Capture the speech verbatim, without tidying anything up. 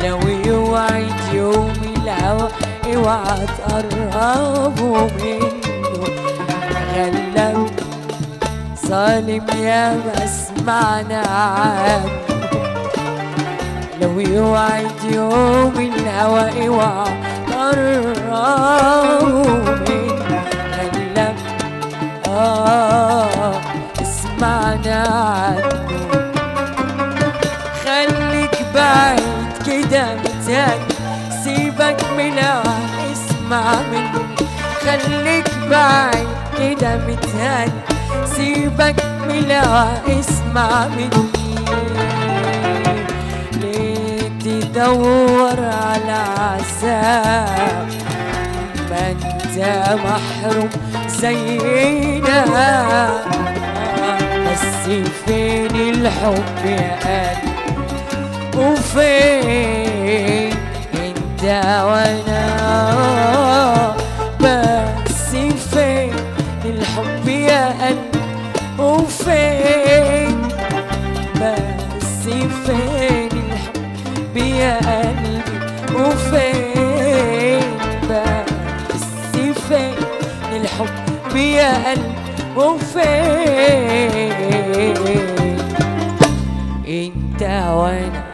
لو يوعد يوم الهوى اوعى تقربوا منه. غلب ظالم يا ما سمعنا عنه، لو يوعد يوم الهوى اوعى تقربوا منه. غلب آه اسمعنا عنه. خليك بعيد كده متاني، سيبك من الهوى اسمع مني. خليك بعيد كده متاني، سيبك من الهوى اسمع مني. ليه تدور على عذاب ما انت محروم زينا؟ بس فين الحب يا قلبي وفين انت وانا؟ بس فين الحب يا قلبي وفين؟ بس فين الحب يا قلبي وفين؟ بس فين الحب يا قلبي وفين انت وانا؟